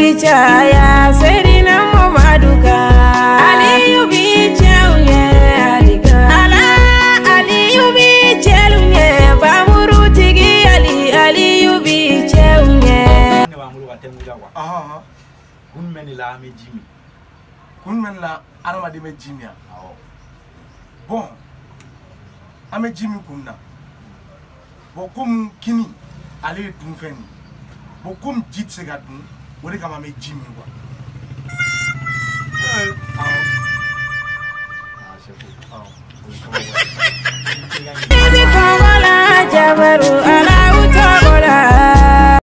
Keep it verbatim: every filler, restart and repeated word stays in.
bichaya serina mamaduka Aliyu bichauye aliga ala Aliyu bichauye bamuru tigi ali Aliyu bichauye bamuru batemula kwa aha kunmen la me jimi kunmen la arama de me jimia awo bon ame jimi kunna bo kum kini ale dun feni bo kum jit se ga dun wori kama me jimi kwa eh awo ah chefu awo Jabaru